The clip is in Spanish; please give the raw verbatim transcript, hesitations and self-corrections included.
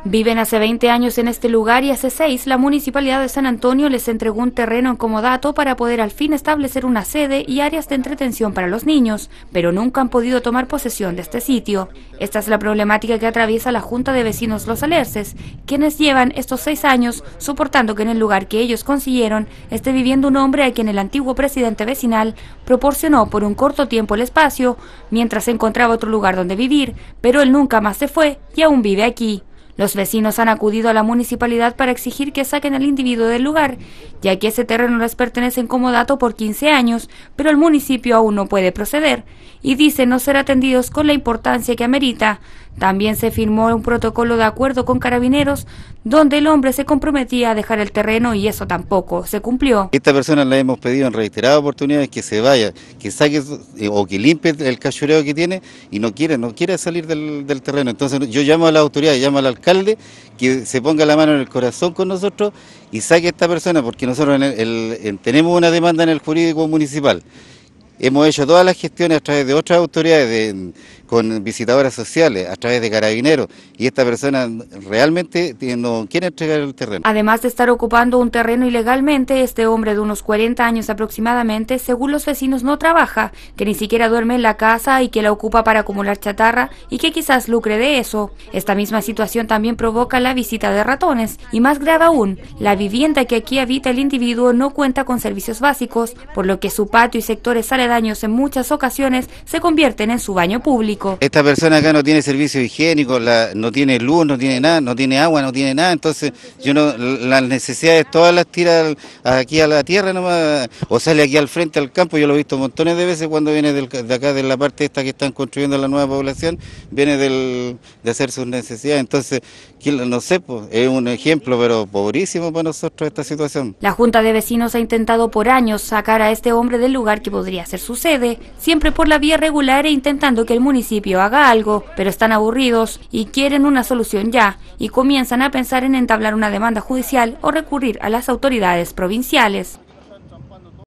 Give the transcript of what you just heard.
Viven hace veinte años en este lugar y hace seis la Municipalidad de San Antonio les entregó un terreno en comodato para poder al fin establecer una sede y áreas de entretención para los niños, pero nunca han podido tomar posesión de este sitio. Esta es la problemática que atraviesa la Junta de Vecinos Los Alerces, quienes llevan estos seis años soportando que en el lugar que ellos consiguieron esté viviendo un hombre a quien el antiguo presidente vecinal proporcionó por un corto tiempo el espacio, mientras encontraba otro lugar donde vivir, pero él nunca más se fue y aún vive aquí. Los vecinos han acudido a la municipalidad para exigir que saquen al individuo del lugar, ya que ese terreno les pertenece en comodato por quince años, pero el municipio aún no puede proceder, y dice no ser atendidos con la importancia que amerita. También se firmó un protocolo de acuerdo con Carabineros, donde el hombre se comprometía a dejar el terreno y eso tampoco se cumplió. Esta persona le hemos pedido en reiteradas oportunidades que se vaya, que saque o que limpie el cachureo que tiene y no quiere, no quiere salir del, del terreno. Entonces yo llamo a la autoridad, llamo al alcalde que se ponga la mano en el corazón con nosotros y saque a esta persona, porque nosotros en el, el, en, tenemos una demanda en el jurídico municipal. Hemos hecho todas las gestiones a través de otras autoridades, de, con visitadoras sociales, a través de Carabineros, y esta persona realmente no quiere entregar el terreno. Además de estar ocupando un terreno ilegalmente, este hombre de unos cuarenta años aproximadamente, según los vecinos, no trabaja, que ni siquiera duerme en la casa y que la ocupa para acumular chatarra y que quizás lucre de eso. Esta misma situación también provoca la visita de ratones, y más grave aún, la vivienda que aquí habita el individuo no cuenta con servicios básicos, por lo que su patio y sectores aledaños en muchas ocasiones se convierten en su baño público. Esta persona acá no tiene servicios higiénicos, la, no tiene luz, no tiene nada, no tiene agua, no tiene nada, entonces yo no, las necesidades todas las tira aquí a la tierra nomás, o sale aquí al frente al campo. Yo lo he visto montones de veces cuando viene del, de acá de la parte esta que están construyendo la nueva población, viene del, de hacer sus necesidades, entonces no sé, pues, es un ejemplo pero pobrísimo para nosotros esta situación. La Junta de Vecinos ha intentado por años sacar a este hombre del lugar que podría ser su sede, siempre por la vía regular e intentando que el municipio haga algo, pero están aburridos y quieren una solución ya, y comienzan a pensar en entablar una demanda judicial o recurrir a las autoridades provinciales.